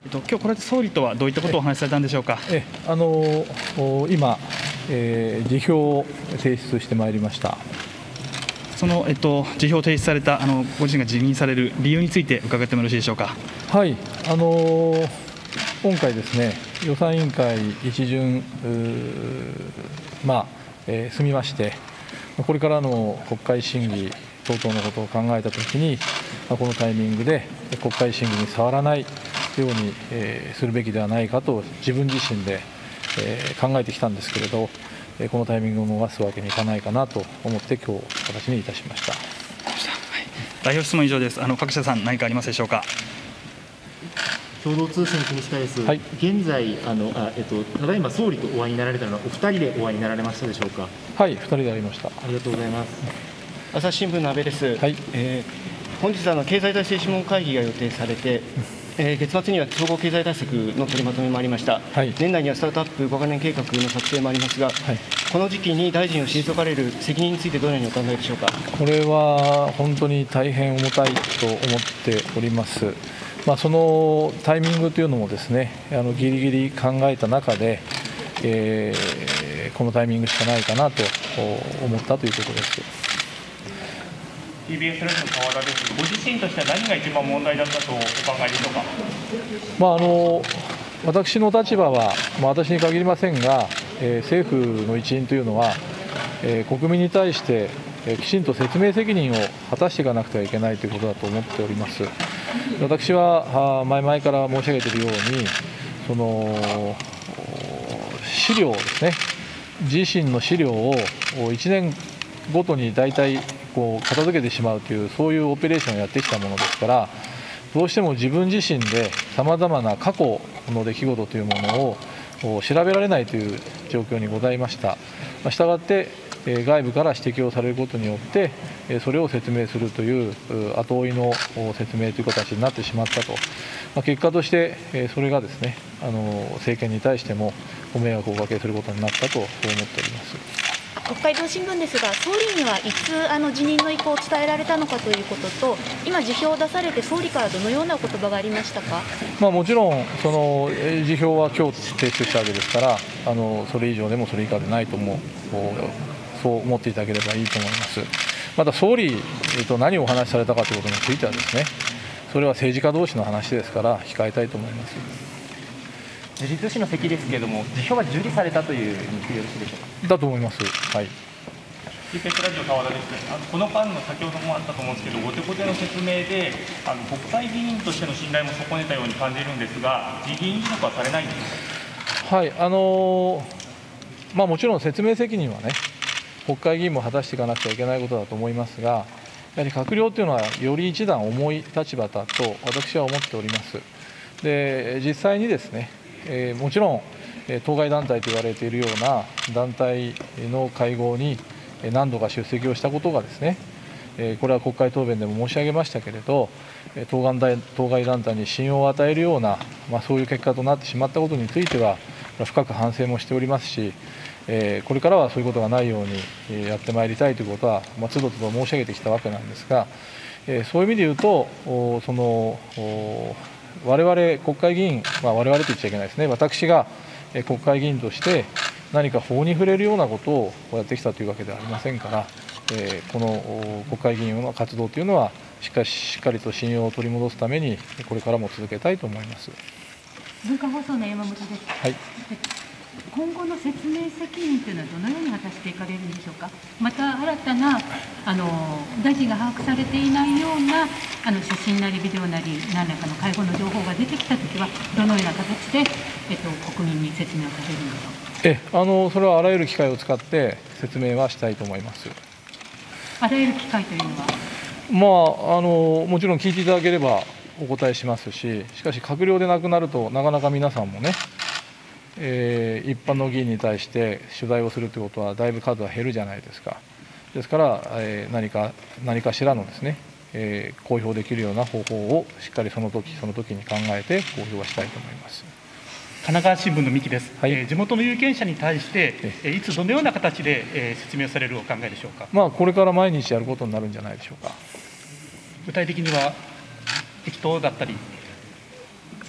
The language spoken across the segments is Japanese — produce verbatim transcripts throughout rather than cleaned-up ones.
今日これで総理とはどういったことをお話しされたんでしょうか。 えあの今、えー、辞表を提出してまいりました。 その、えっと、辞表を提出されたあのご自身が辞任される理由について伺ってもよろしいでしょうか。 はい、あの今回ですね、予算委員会一巡、まあえー、済みまして、これからの国会審議等々のことを考えたときに、このタイミングで国会審議に触らないように、えー、するべきではないかと自分自身で、えー、考えてきたんですけれど、このタイミングを逃すわけにいかないかなと思って今日形にいたしました。はい、 代表質問以上です。あの各社さん何かありますでしょうか。 共同通信国下です。はい、現在あのあ、えっと、ただいま総理とお会いになられたのはお二人でお会いになられましたでしょうか。 はい、二人でありました。 ありがとうございます。 朝日新聞の阿部です。はい、えー、本日あの経済体制諮問会議が予定されて、えー、月末には総合経済対策の取りまとめもありました。はい、年内にはスタートアップごかねん計画の策定もありますが、はい、この時期に大臣を退かれる責任についてどのようにお考えでしょうか。 これは本当に大変重たいと思っております。まあ、そのタイミングというのもですね、あのギリギリ考えた中で、えー、このタイミングしかないかなと思ったということです。 ティービーエス ラジオの川田です。ご自身としては何が一番問題だったとお考えでしょうか。 まあ、あの私の立場は、まあ、私に限りませんが、えー、政府の一員というのは、えー、国民に対して、えー、きちんと説明責任を果たしていかなくてはいけないということだと思っております。私は前々から申し上げているように、その資料ですね、自身の資料をいちねんごとに大体こう片付けてしまうという、そういうオペレーションをやってきたものですから、どうしても自分自身でさまざまな過去の出来事というものを調べられないという状況にございました。したがって外部から指摘をされることによってそれを説明するという後追いの説明という形になってしまったと、結果としてそれがですね、あの政権に対してもご迷惑をおかけすることになったと思っております。 国会同新聞ですが、総理にはいつあの辞任の意向を伝えられたのかということと、今、辞表を出されて、総理からどのようなお言葉がありましたか。 まあ、もちろんその辞表は今日提出したわけですから、あのそれ以上でもそれ以下でないともそう思っていただければいいと思います。また総理と何をお話しされたかということについてはですね、それは政治家同士の話ですから控えたいと思います。 時事通信の席ですけれども、辞表は受理されたという認識でよろしいでしょうか。 だと思います。はい。 ティービーエス ラジオ川田です。あのこの間の先ほどもあったと思うんですけど、後手後手の説明で、あの国会議員としての信頼も損ねたように感じるんですが、辞任辞職はされないんですか。 はい、あのまあ、もちろん説明責任はね、国会議員も果たしていかなくてはいけないことだと思いますが、やはり閣僚というのはより一段重い立場だと私は思っております。で、実際にですね、えー、もちろん当該団体と言われているような団体の会合に何度か出席をしたことがですね、これは国会答弁でも申し上げましたけれど、当該団体に信用を与えるような、まあ、そういう結果となってしまったことについては深く反省もしておりますし、これからはそういうことがないようにやってまいりたいということは、まあ、つどつど申し上げてきたわけなんですが、そういう意味で言うと、その我々国会議員、まあ、我々と言っちゃいけないですね、私が国会議員として何か法に触れるようなことをやってきたというわけではありませんから、えー、この国会議員の活動というのはしっかり、しっかりと信用を取り戻すためにこれからも続けたいと思います。 文化放送の山本です。はい。今後の説明責任というのはどのように果たしていかれるんでしょうか。また新たなあの大臣が把握されていないようなあの写真なりビデオなり何らかの介護の情報が出てきたときはどのような形で、えっと、国民に説明をされるのか。 えあのそれはあらゆる機会を使って説明はしたいと思います。 あらゆる機会というのは、 まあ、あのもちろん聞いていただければお答えしますし、しかし閣僚でなくなるとなかなか皆さんもね、えー、一般の議員に対して取材をするということはだいぶ数は減るじゃないですか。ですから、えー、何か何かしらのですね、えー、公表できるような方法をしっかりその時その時に考えて公表はしたいと思います。 神奈川新聞の三木です。はい、えー、地元の有権者に対して、えー、いつどのような形で、えー、説明をされるお考えでしょうか。 まあ、これから毎日やることになるんじゃないでしょうか。 具体的には適当だったり。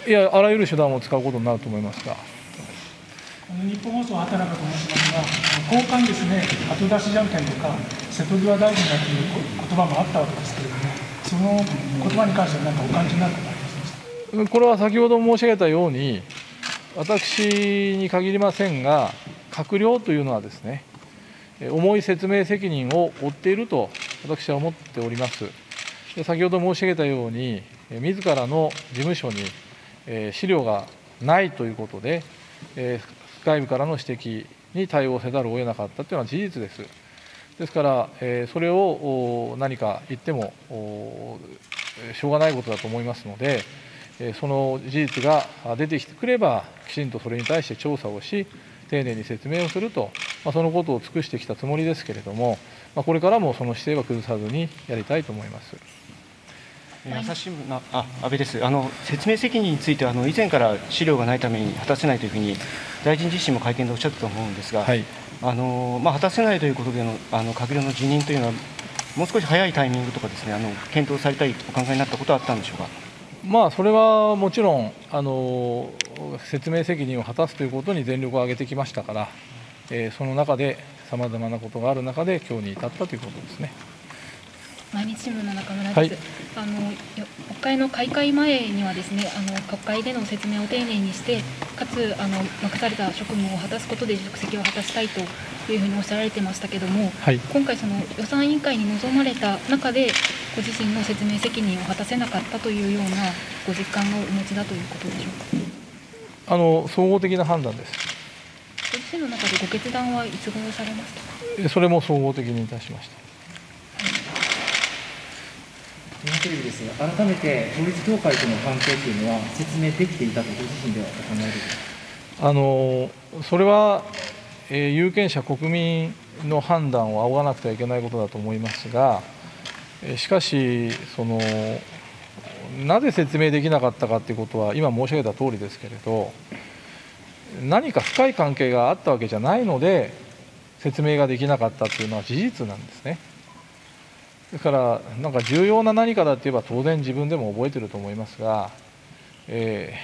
いや、あらゆる手段を使うことになると思いますが。 日本放送畑中と申しますが、交換ですね、後出しじゃんけんとか、瀬戸際大臣だという言葉もあったわけですけれども、その言葉に関しては、何かお感じになることはありますか。 これは先ほど申し上げたように、私に限りませんが、閣僚というのはですね、重い説明責任を負っていると私は思っております。で先ほど申し上げたように、自らの事務所に資料がないということで、外部からの指摘に対応せざるを得なかったというのは事実です。ですから、それを何か言ってもしょうがないことだと思いますので、その事実が出てきてくれば、きちんとそれに対して調査をし、丁寧に説明をすると、そのことを尽くしてきたつもりですけれども、これからもその姿勢は崩さずにやりたいと思います。 朝日新聞のあ安倍です。あの説明責任についてはあの以前から資料がないために果たせないというふうに大臣自身も会見でおっしゃったと思うんですが、はい、あのまあ、果たせないということでのあの閣僚の辞任というのはもう少し早いタイミングとかですね、あの検討されたいとお考えになったことはあったんでしょうか。 まあ、それはもちろんあの説明責任を果たすということに全力を挙げてきましたから、えー、その中でさまざまなことがある中で今日に至ったということですね。 毎日新聞の中村です、はい、あの国会の開会前にはですね、あの国会での説明を丁寧にして、かつあの任された職務を果たすことで職責を果たしたいというふうにおっしゃられてましたけれども、はい、今回、その予算委員会に臨まれた中で、ご自身の説明責任を果たせなかったというようなご実感をお持ちだということでしょうか。 あの総合的な判断です。 ご自身の中でご決断はいつ頃されましたか。 それも総合的にいたしました。 日本テレビですが、改めて統一教会との関係というのは説明できていたとご自身ではお考えですか。 あのそれは、えー、有権者、国民の判断を仰がなくてはいけないことだと思いますが、しかしその、なぜ説明できなかったかということは、今申し上げた通りですけれど、何か深い関係があったわけじゃないので、説明ができなかったというのは事実なんですね。ですから、なんか重要な何かだって言えば、当然自分でも覚えていると思いますが、え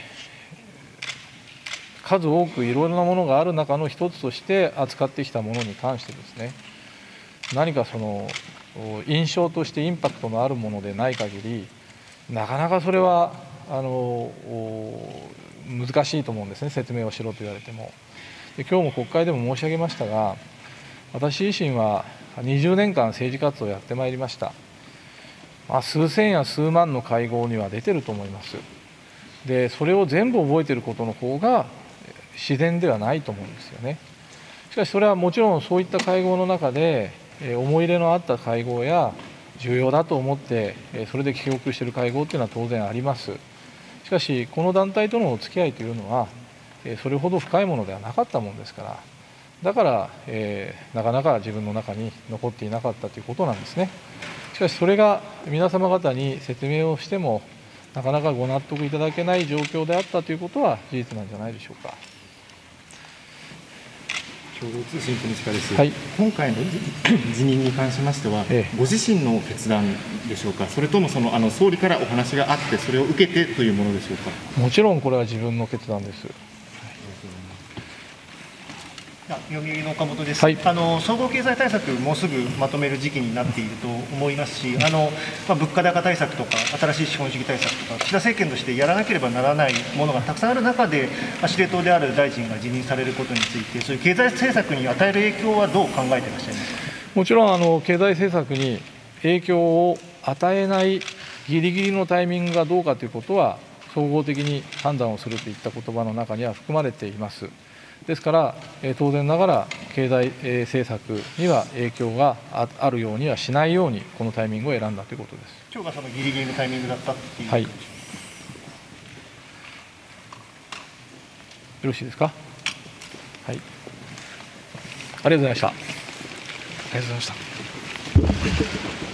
ー、数多くいろいろなものがある中の一つとして扱ってきたものに関してですね、何かその印象としてインパクトのあるものでない限り、なかなかそれはあの難しいと思うんですね、説明をしろと言われても。で今日も国会でも申し上げましたが、私自身はにじゅうねんかん政治活動をやってまいりました。まあ、数千や数万の会合には出てると思います。で、それを全部覚えていることの方が自然ではないと思うんですよね。しかし、それはもちろんそういった会合の中で、思い入れのあった会合や、重要だと思って、それで記憶している会合というのは当然あります。しかし、この団体とのお付き合いというのは、それほど深いものではなかったものですから。だから、えー、なかなか自分の中に残っていなかったということなんですね。しかし、それが皆様方に説明をしても、なかなかご納得いただけない状況であったということは事実なんじゃないでしょうか。 共同通信小西です、 はい、 今回の辞任に関しましては、ええ、ご自身の決断でしょうか、それともそのあの総理からお話があって、それを受けてというものでしょうか。 もちろんこれは自分の決断です。 読売の岡本です、 はい、 あの総合経済対策、もうすぐまとめる時期になっていると思いますし、あのまあ、物価高対策とか、新しい資本主義対策とか、岸田政権としてやらなければならないものがたくさんある中で、まあ、司令塔である大臣が辞任されることについて、そういう経済政策に与える影響はどう考えていらっしゃいますか。 もちろんあの経済政策に影響を与えないぎりぎりのタイミングがどうかということは、総合的に判断をするといった言葉の中には含まれています。ですから、当然ながら経済政策には影響があるようにはしないように、このタイミングを選んだということです。 今日がそのギリギリのタイミングだったっていう、 はい、よろしいですか。はい、ありがとうございました。ありがとうございました。